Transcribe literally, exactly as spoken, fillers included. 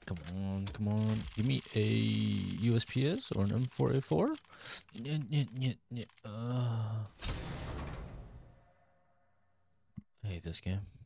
Come on, come on. Give me a U S P S or an M four A four. Yeah, yeah, yeah, yeah. Uh, I hate this game.